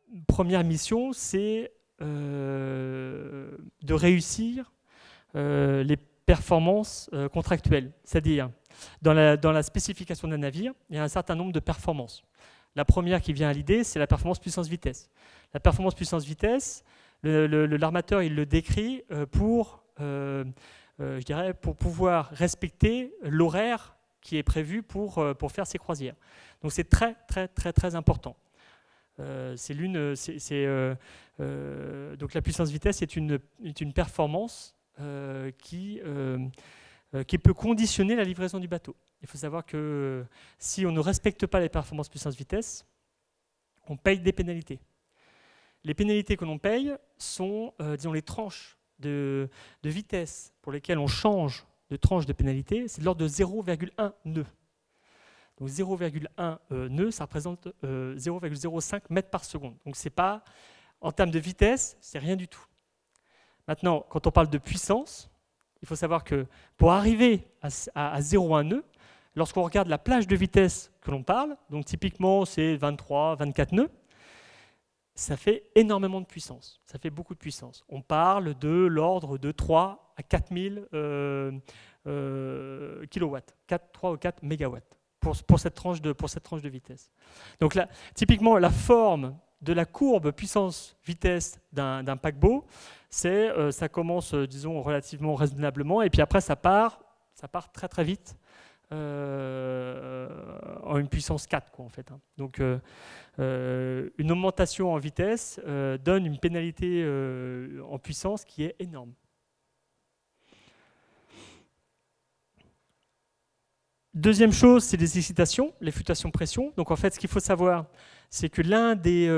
première mission, c'est de réussir les performances contractuelles. C'est-à-dire, dans la spécification d'un navire, il y a un certain nombre de performances. La première qui vient à l'idée, c'est la performance puissance-vitesse. La performance puissance-vitesse, l'armateur, il le décrit pour pouvoir respecter l'horaire qui est prévu pour faire ses croisières. Donc c'est très, très, très, très important. Donc la puissance-vitesse est une performance qui peut conditionner la livraison du bateau. Il faut savoir que si on ne respecte pas les performances puissance-vitesse, on paye des pénalités. Les pénalités que l'on paye sont, disons, les tranches de vitesse pour lesquelles on change de tranche de pénalité, c'est de l'ordre de 0,1 nœud. Donc 0,1 nœud, ça représente 0,05 mètres par seconde. Donc c'est pas, en termes de vitesse, c'est rien du tout. Maintenant, quand on parle de puissance, il faut savoir que pour arriver à 0,1 nœud, lorsqu'on regarde la plage de vitesse que l'on parle, donc typiquement c'est 23, 24 nœuds, ça fait énormément de puissance. Ça fait beaucoup de puissance. On parle de l'ordre de 3 à 4000 kilowatts, 3 ou 4 mégawatts pour cette tranche de vitesse. Donc là, typiquement, la forme de la courbe puissance-vitesse d'un paquebot, ça commence, disons, relativement raisonnablement, et puis après, ça part très très vite en une puissance 4, quoi, en fait. Donc, une augmentation en vitesse donne une pénalité en puissance qui est énorme. Deuxième chose, c'est les excitations, les fluctuations de pression. Donc en fait, ce qu'il faut savoir, c'est que l'un des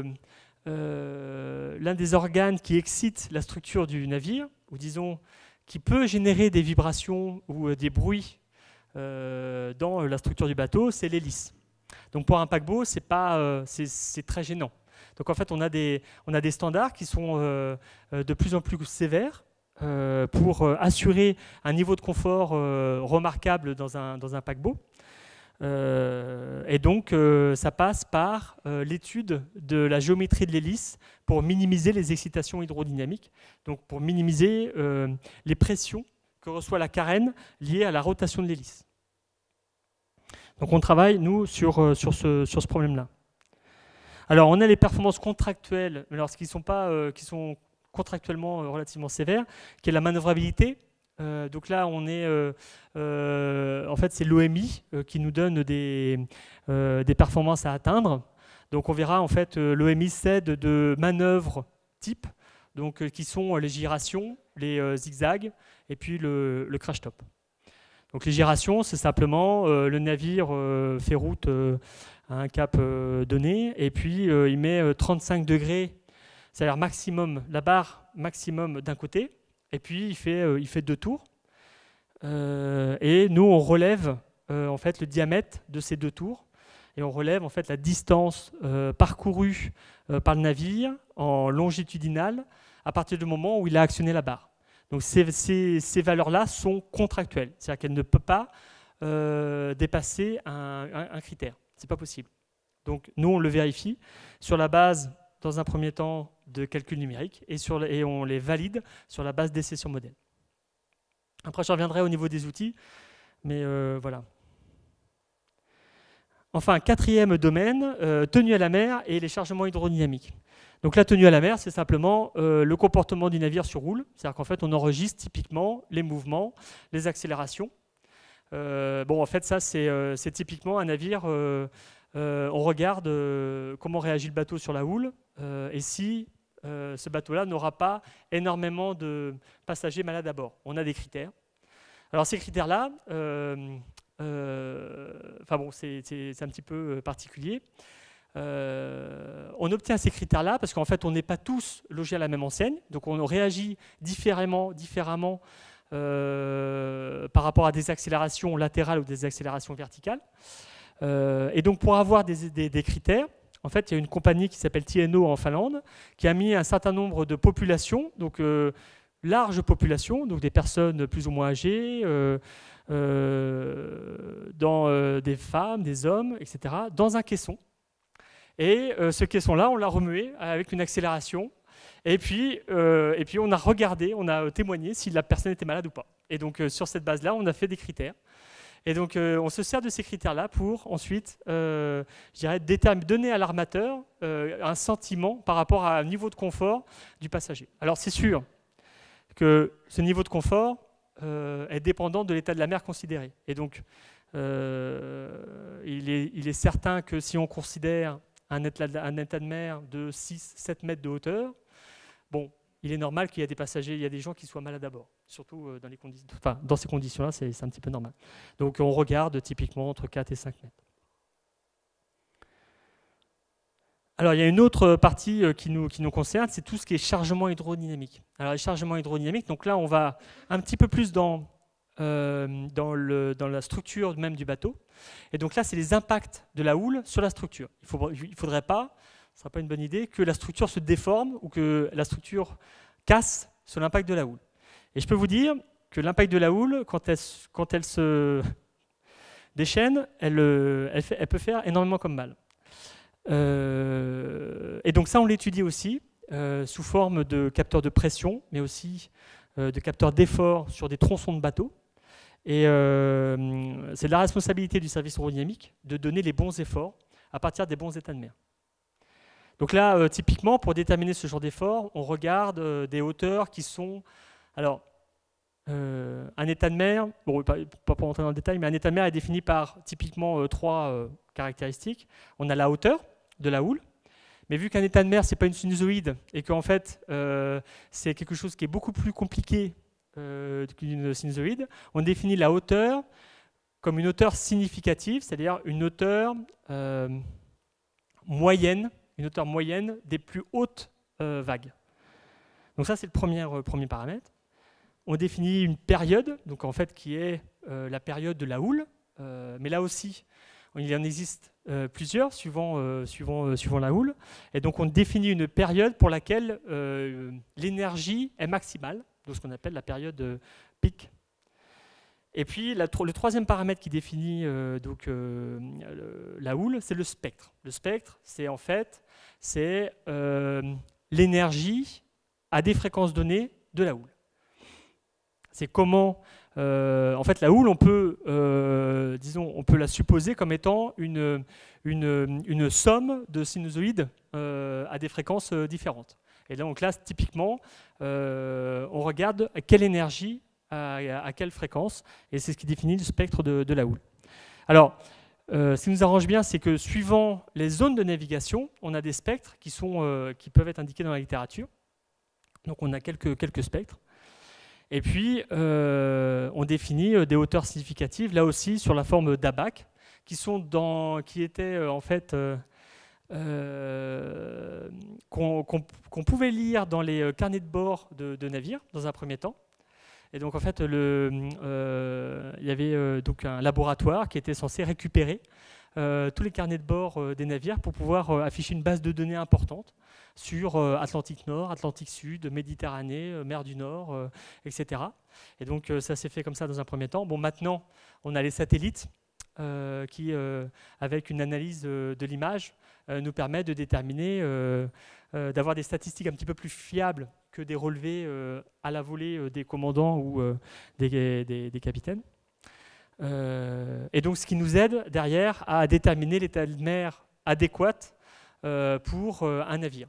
organes qui excite la structure du navire, ou disons, qui peut générer des vibrations ou des bruits dans la structure du bateau, c'est l'hélice. Donc pour un paquebot, c'est très gênant. Donc en fait, on a des standards qui sont de plus en plus sévères pour assurer un niveau de confort remarquable dans un paquebot. Et donc, ça passe par l'étude de la géométrie de l'hélice pour minimiser les excitations hydrodynamiques, donc pour minimiser les pressions que reçoit la carène liées à la rotation de l'hélice. Donc on travaille, nous, sur ce problème-là. Alors, on a les performances contractuelles, mais alors, qui sont contractuellement relativement sévères, qui est la manœuvrabilité. Donc là, on est, en fait, c'est l'OMI qui nous donne des performances à atteindre. Donc on verra, en fait, l'OMI cède de manœuvres type, donc qui sont les gyrations, les zigzags, et puis le crash top. Donc les gyrations, c'est simplement le navire fait route à un cap donné, et puis il met 35 degrés, c'est-à-dire maximum, la barre maximum d'un côté, et puis il fait 2 tours. Et nous, on relève en fait le diamètre de ces 2 tours, et on relève en fait la distance parcourue par le navire en longitudinale à partir du moment où il a actionné la barre. Donc ces valeurs-là sont contractuelles, c'est-à-dire qu'elles ne peuvent pas dépasser un critère. Ce n'est pas possible. Donc nous, on le vérifie sur la base, dans un premier temps, de calculs numériques, et on les valide sur la base d'essais sur modèle. Après, je reviendrai au niveau des outils, mais voilà. Enfin, quatrième domaine, tenue à la mer et les chargements hydrodynamiques. Donc la tenue à la mer, c'est simplement le comportement du navire sur houle. C'est-à-dire qu'en fait, on enregistre typiquement les mouvements, les accélérations. En fait, ça, c'est typiquement un navire. On regarde comment réagit le bateau sur la houle et si ce bateau-là n'aura pas énormément de passagers malades à bord. On a des critères. Alors ces critères-là, c'est un petit peu particulier. On obtient ces critères-là parce qu'en fait, on n'est pas tous logés à la même enseigne, donc on réagit différemment par rapport à des accélérations latérales ou des accélérations verticales. Et donc, pour avoir des critères, en fait, il y a une compagnie qui s'appelle TNO en Finlande qui a mis un certain nombre de populations, donc large population, donc des personnes plus ou moins âgées, des femmes, des hommes, etc., dans un caisson. Et ce caisson-là, on l'a remué avec une accélération. Et puis on a regardé, on a témoigné si la personne était malade ou pas. Et donc, sur cette base-là, on a fait des critères. Et donc, on se sert de ces critères-là pour ensuite, je dirais, donner à l'armateur un sentiment par rapport à un niveau de confort du passager. Alors, c'est sûr que ce niveau de confort est dépendant de l'état de la mer considéré. Et donc, il est certain que si on considère un état de mer de 6-7 mètres de hauteur, bon, il est normal qu'il y ait des passagers, il y a des gens qui soient malades à bord. Surtout dans ces conditions-là, c'est un petit peu normal. Donc on regarde typiquement entre 4 et 5 mètres. Alors il y a une autre partie qui nous concerne, c'est tout ce qui est chargement hydrodynamique. Alors les chargements hydrodynamiques, donc là on va un petit peu plus dans la structure même du bateau. Et donc là, c'est les impacts de la houle sur la structure. Il ne faudrait pas, ce ne sera pas une bonne idée, que la structure se déforme ou que la structure casse sur l'impact de la houle. Et je peux vous dire que l'impact de la houle, quand elle se déchaîne, elle peut faire énormément comme mal. Et donc ça, on l'étudie aussi sous forme de capteurs de pression, mais aussi de capteurs d'effort sur des tronçons de bateaux. Et c'est de la responsabilité du service hydrodynamique de donner les bons efforts à partir des bons états de mer. Donc là, typiquement, pour déterminer ce genre d'effort, on regarde des hauteurs qui sont... Alors, un état de mer, bon, pas pour rentrer dans le détail, mais un état de mer est défini par typiquement 3 caractéristiques. On a la hauteur de la houle, mais vu qu'un état de mer, ce n'est pas une sinusoïde, et qu'en fait, c'est quelque chose qui est beaucoup plus compliqué qu'une sinusoïde, on définit la hauteur comme une hauteur significative, c'est-à-dire une hauteur moyenne des plus hautes vagues. Donc ça, c'est le premier paramètre. On définit une période, donc en fait, qui est la période de la houle, mais là aussi, il en existe plusieurs suivant la houle. Et donc, on définit une période pour laquelle l'énergie est maximale, donc ce qu'on appelle la période pic. Et puis, le troisième paramètre qui définit la houle, c'est le spectre. Le spectre, c'est en fait l'énergie à des fréquences données de la houle. C'est comment, en fait, la houle, on peut la supposer comme étant une somme de sinusoïdes à des fréquences différentes. Et donc là, typiquement, on regarde à quelle énergie, à quelle fréquence, et c'est ce qui définit le spectre de la houle. Alors, ce qui nous arrange bien, c'est que suivant les zones de navigation, on a des spectres qui peuvent être indiqués dans la littérature. Donc on a quelques spectres. Et puis, on définit des hauteurs significatives, là aussi sur la forme d'ABAC, qui étaient en fait qu'on pouvait lire dans les carnets de bord de navires dans un premier temps. Et donc en fait, il y avait donc un laboratoire qui était censé récupérer tous les carnets de bord des navires pour pouvoir afficher une base de données importante sur Atlantique Nord, Atlantique Sud, Méditerranée, Mer du Nord, etc. Et donc ça s'est fait comme ça dans un premier temps. Bon, maintenant, on a les satellites qui, avec une analyse de l'image, nous permet de déterminer, d'avoir des statistiques un petit peu plus fiables que des relevés à la volée des commandants ou des capitaines. Et donc, ce qui nous aide derrière à déterminer l'état de mer adéquat pour un navire.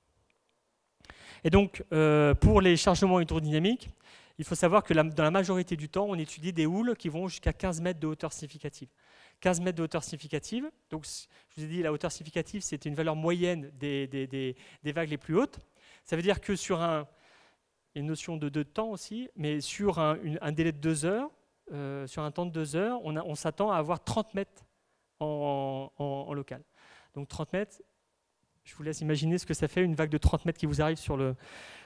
Et donc, pour les chargements hydrodynamiques, il faut savoir que dans la majorité du temps, on étudie des houles qui vont jusqu'à 15 mètres de hauteur significative. 15 mètres de hauteur significative, donc je vous ai dit la hauteur significative, c'était une valeur moyenne des vagues les plus hautes. Ça veut dire que sur il y a une notion de temps aussi, mais sur un délai de 2 heures, sur un temps de 2 heures, on s'attend à avoir 30 mètres en local. Donc 30 mètres, je vous laisse imaginer ce que ça fait, une vague de 30 mètres qui vous arrive sur le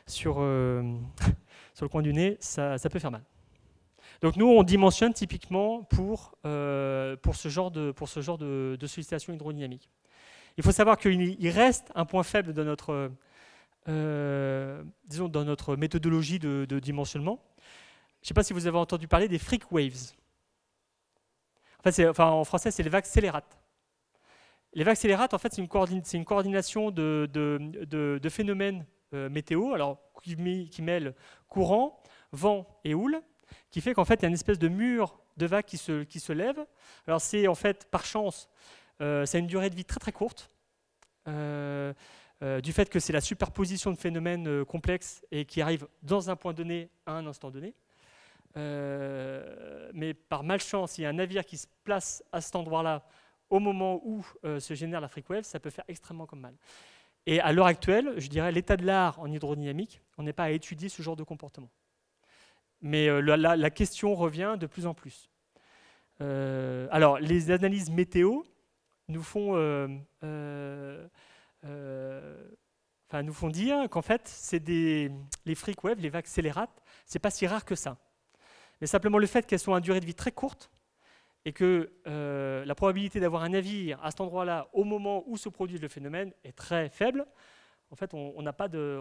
coin du nez, ça peut faire mal. Donc nous, on dimensionne typiquement pour ce genre de sollicitation hydrodynamique. Il faut savoir qu'il reste un point faible de notre, dans notre méthodologie de dimensionnement. Je ne sais pas si vous avez entendu parler des freak waves. En français, c'est les vagues scélérates. Les vagues scélérates, en fait, c'est une coordination de phénomènes météo, alors qui mêlent courant, vent et houle, qui fait qu'en fait, il y a une espèce de mur de vagues qui se lève. Alors c'est en fait, par chance, ça a une durée de vie très très courte, du fait que c'est la superposition de phénomènes complexes et qui arrivent dans un point donné à un instant donné. Mais par malchance, il y a un navire qui se place à cet endroit-là au moment où se génère la freak wave, ça peut faire extrêmement comme mal. Et à l'heure actuelle, je dirais, l'état de l'art en hydrodynamique, on n'est pas à étudier ce genre de comportement. Mais la question revient de plus en plus. Alors, les analyses météo nous font dire qu'en fait, les freak waves, les vagues scélérates, c'est pas si rare que ça. Mais simplement le fait qu'elles soient à une durée de vie très courte et que la probabilité d'avoir un navire à cet endroit-là au moment où se produit le phénomène est très faible, en fait, on n'a pas de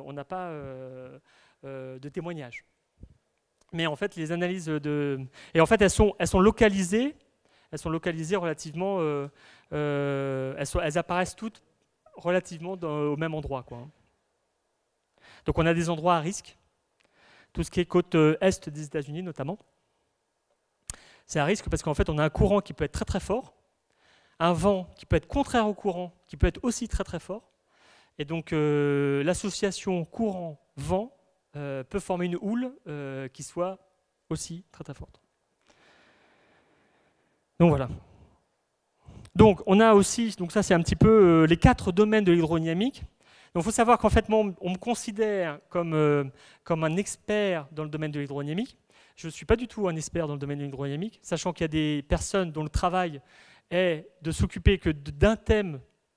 témoignage. Mais en fait, les analyses et en fait, elles sont localisées relativement. Elles apparaissent toutes relativement au même endroit, quoi. Donc, on a des endroits à risque. Tout ce qui est côte est des États-Unis, notamment. C'est à risque parce qu'en fait, on a un courant qui peut être très très fort, un vent qui peut être contraire au courant, qui peut être aussi très très fort. Et donc, l'association courant-vent peut former une houle qui soit aussi très très forte. Donc voilà. Donc on a aussi, donc ça c'est un petit peu les 4 domaines de l'hydrodynamique. Donc il faut savoir qu'en fait, moi, on me considère comme un expert dans le domaine de l'hydrodynamique. Je ne suis pas du tout un expert dans le domaine de l'hydrodynamique, sachant qu'il y a des personnes dont le travail est de s'occuper que d'un thème,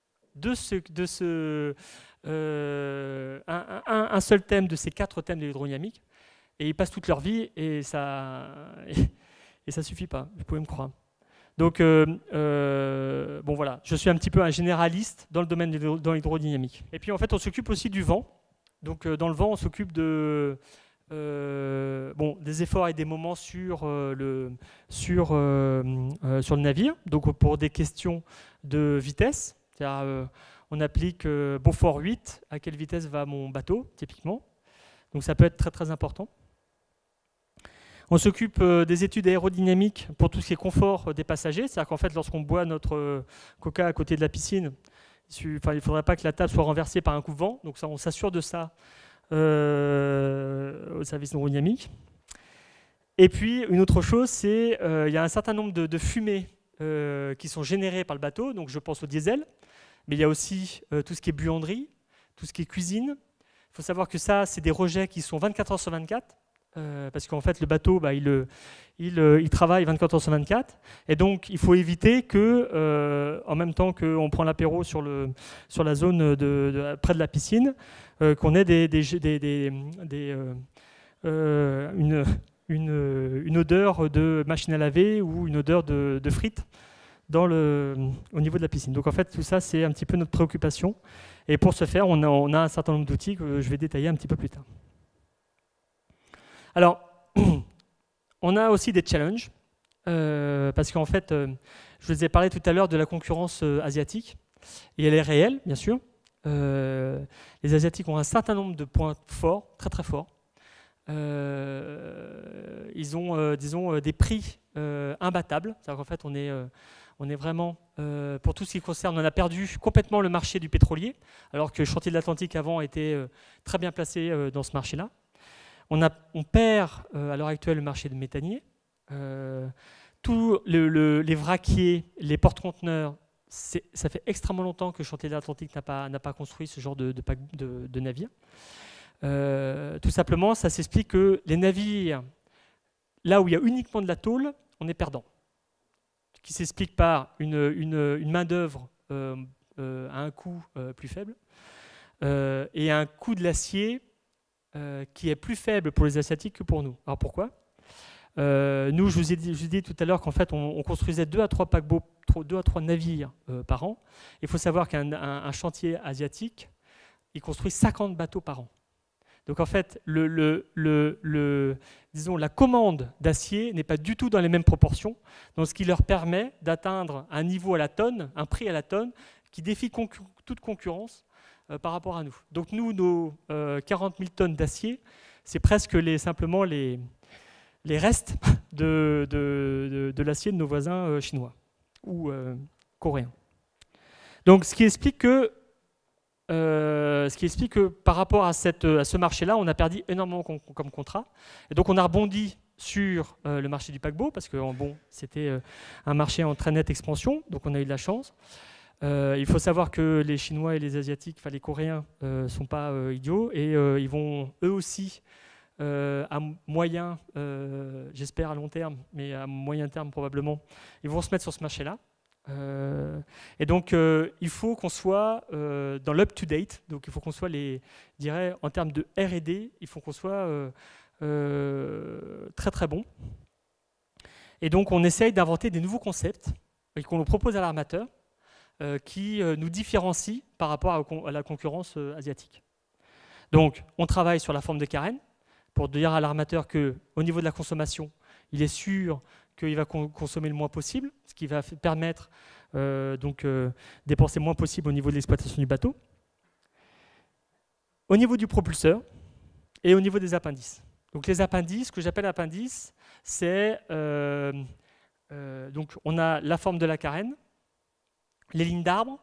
un seul thème de ces 4 thèmes de l'hydrodynamique, et ils passent toute leur vie et ça suffit pas, vous pouvez me croire. Donc, bon voilà, je suis un petit peu un généraliste dans le domaine de l'hydrodynamique. Et puis en fait, on s'occupe aussi du vent. Donc dans le vent, on s'occupe des efforts et des moments sur le navire. Donc pour des questions de vitesse, c'est-à-dire on applique Beaufort 8, à quelle vitesse va mon bateau, typiquement. Donc ça peut être très très important. On s'occupe des études aérodynamiques pour tout ce qui est confort des passagers. C'est-à-dire qu'en fait, lorsqu'on boit notre coca à côté de la piscine, il ne faudrait pas que la table soit renversée par un coup de vent. Donc ça, on s'assure de ça au service aérodynamique. Et puis, une autre chose, c'est qu'il y a un certain nombre de fumées qui sont générées par le bateau. Donc je pense au diesel. Mais il y a aussi tout ce qui est buanderie, tout ce qui est cuisine. Il faut savoir que ça, c'est des rejets qui sont 24 heures sur 24. Parce qu'en fait, le bateau, il travaille 24 heures sur 24. Et donc, il faut éviter que, en même temps qu'on prend l'apéro sur la zone près de la piscine, qu'on ait une odeur de machine à laver ou une odeur de frites au niveau de la piscine. Donc, en fait, tout ça, c'est un petit peu notre préoccupation. Et pour ce faire, on a un certain nombre d'outils que je vais détailler un petit peu plus tard. Alors, on a aussi des challenges, parce qu'en fait, je vous ai parlé tout à l'heure de la concurrence asiatique, et elle est réelle, bien sûr. Les Asiatiques ont un certain nombre de points forts, très très forts. Ils ont, disons, des prix imbattables. C'est-à-dire qu'en fait, on est vraiment, pour tout ce qui concerne, on a perdu complètement le marché du pétrolier, alors que le chantier de l'Atlantique avant était très bien placé dans ce marché-là. On perd à l'heure actuelle le marché de méthanier. Tous les vraquiers, les porte-conteneurs, ça fait extrêmement longtemps que le chantier de l'Atlantique n'a pas construit ce genre de navire. Tout simplement, ça s'explique que les navires, là où il y a uniquement de la tôle, on est perdant. Ce qui s'explique par une main-d'œuvre à un coût plus faible et un coût de l'acier qui est plus faible pour les Asiatiques que pour nous. Alors pourquoi ? Nous, je vous ai dit tout à l'heure qu'en fait, on construisait 2 à 3 paquebots, 2 à 3 navires par an. Il faut savoir qu'un chantier asiatique, il construit 50 bateaux par an. Donc en fait, disons, la commande d'acier n'est pas du tout dans les mêmes proportions, donc ce qui leur permet d'atteindre un niveau à la tonne, un prix à la tonne, qui défie toute concurrence par rapport à nous. Donc nous, nos 40 000 tonnes d'acier, c'est presque simplement les restes de l'acier de nos voisins chinois ou coréens. Donc ce qui explique que par rapport à ce marché-là, on a perdu énormément comme contrat. Et donc on a rebondi sur le marché du paquebot, parce que bon, c'était un marché en très nette expansion, donc on a eu de la chance. Il faut savoir que les Chinois et les Asiatiques, enfin les Coréens, ne sont pas idiots, et ils vont eux aussi, à moyen, j'espère à long terme, mais à moyen terme probablement, ils vont se mettre sur ce marché-là. Et donc il faut qu'on soit dans l'up-to-date, donc il faut qu'on soit je dirais, en termes de R&D, il faut qu'on soit très très bon. Et donc on essaye d'inventer des nouveaux concepts et qu'on propose à l'armateur qui nous différencient par rapport à la concurrence asiatique. Donc on travaille sur la forme de carène pour dire à l'armateur qu'au niveau de la consommation, il est sûr qu'il va consommer le moins possible, ce qui va permettre dépenser le moins possible au niveau de l'exploitation du bateau, au niveau du propulseur et au niveau des appendices. Donc les appendices, ce que j'appelle appendices, c'est donc on a la forme de la carène, les lignes d'arbres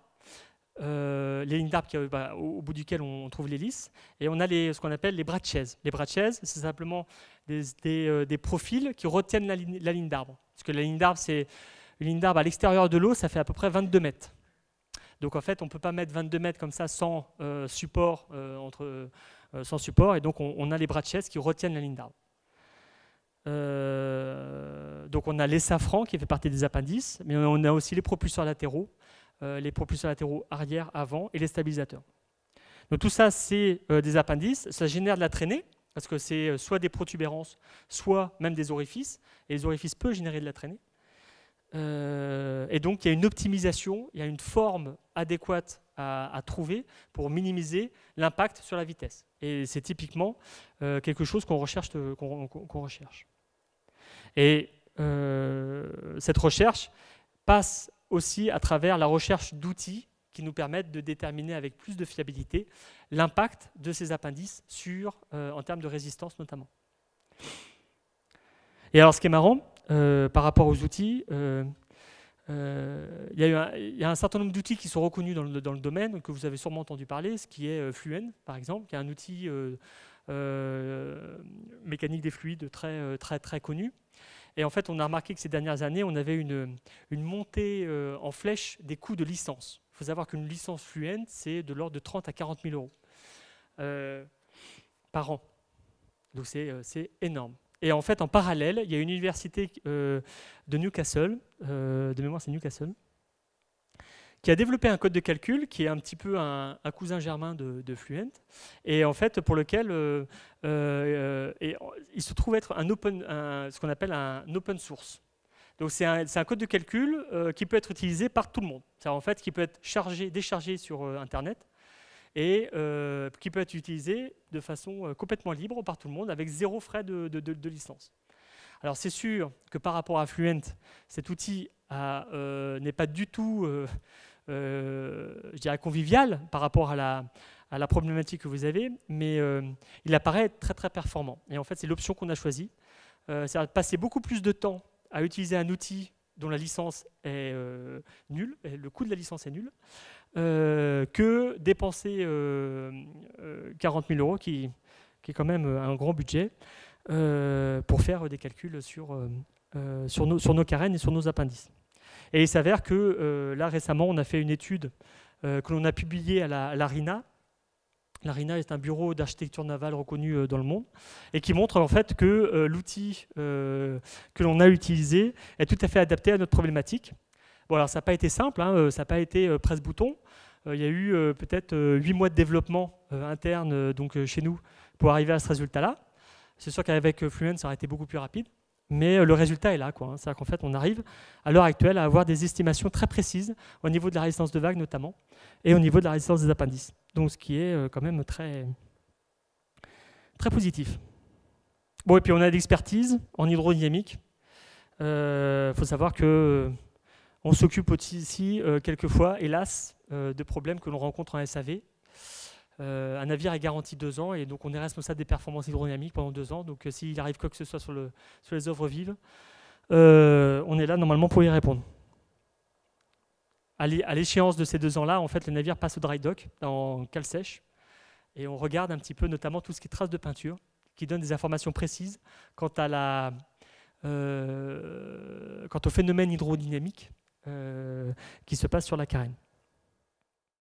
au bout duquel on trouve l'hélice, et on a ce qu'on appelle les bras de chaise. Les bras de chaise, c'est simplement des profils qui retiennent la ligne d'arbre. Parce que la ligne d'arbre, c'est une ligne d'arbre à l'extérieur de l'eau, ça fait à peu près 22 mètres. Donc en fait, on ne peut pas mettre 22 mètres comme ça sans support, sans support, et donc on a les bras de chaise qui retiennent la ligne d'arbre. Donc on a les safrans qui fait partie des appendices, mais on a aussi les propulseurs latéraux, arrière, avant, et les stabilisateurs. Donc tout ça, c'est des appendices. Ça génère de la traînée, parce que c'est soit des protubérances, soit même des orifices. Et les orifices peuvent générer de la traînée. Et donc il y a une optimisation, il y a une forme adéquate à trouver pour minimiser l'impact sur la vitesse. Et c'est typiquement quelque chose qu'on recherche. Et cette recherche passe aussi à travers la recherche d'outils qui nous permettent de déterminer avec plus de fiabilité l'impact de ces appendices en termes de résistance notamment. Et alors ce qui est marrant, par rapport aux outils, il y a un certain nombre d'outils qui sont reconnus dans le domaine, que vous avez sûrement entendu parler, ce qui est Fluent par exemple, qui est un outil mécanique des fluides très, très, très connu. Et en fait, on a remarqué que ces dernières années, on avait une montée en flèche des coûts de licence. Il faut savoir qu'une licence Fluent, c'est de l'ordre de 30 à 40 000 € par an. Donc c'est énorme. Et en fait, en parallèle, il y a une université de Newcastle, de mémoire c'est Newcastle, qui a développé un code de calcul qui est un petit peu un cousin germain de Fluent, et en fait pour lequel il se trouve être ce qu'on appelle un open source. Donc c'est un code de calcul qui peut être utilisé par tout le monde. C'est-à-dire en fait qui peut être déchargé sur Internet et qui peut être utilisé de façon complètement libre par tout le monde avec zéro frais de licence. Alors c'est sûr que par rapport à Fluent, cet outil n'est pas du tout je dirais convivial par rapport à la problématique que vous avez, mais il apparaît très très performant. Et en fait, c'est l'option qu'on a choisie. C'est passer beaucoup plus de temps à utiliser un outil dont la licence est nulle, et le coût de la licence est nul, que dépenser 40 000 € qui est quand même un grand budget, pour faire des calculs sur nos carènes et sur nos appendices. Et il s'avère que là récemment, on a fait une étude que l'on a publiée à la RINA. La RINA est un bureau d'architecture navale reconnu dans le monde et qui montre en fait que l'outil que l'on a utilisé est tout à fait adapté à notre problématique. Bon, alors ça n'a pas été simple, hein, ça n'a pas été presse-bouton. Il y a eu peut-être 8 mois de développement interne chez nous pour arriver à ce résultat-là. C'est sûr qu'avec Fluent, ça aurait été beaucoup plus rapide. Mais le résultat est là, quoi. C'est-à-dire qu'en fait, on arrive à l'heure actuelle à avoir des estimations très précises au niveau de la résistance de vagues notamment, et au niveau de la résistance des appendices. Donc ce qui est quand même très, très positif. Bon, et puis on a de l'expertise en hydrodynamique. Faut savoir que On s'occupe aussi, quelquefois, hélas, de problèmes que l'on rencontre en SAV. Un navire est garanti 2 ans et donc on est responsable des performances hydrodynamiques pendant 2 ans. Donc s'il arrive quoi que ce soit sur les œuvres vives, on est là normalement pour y répondre. À l'échéance de ces 2 ans-là, en fait, le navire passe au dry dock en cale sèche et on regarde un petit peu notamment tout ce qui est traces de peinture, qui donne des informations précises quant au phénomène hydrodynamique qui se passe sur la carène.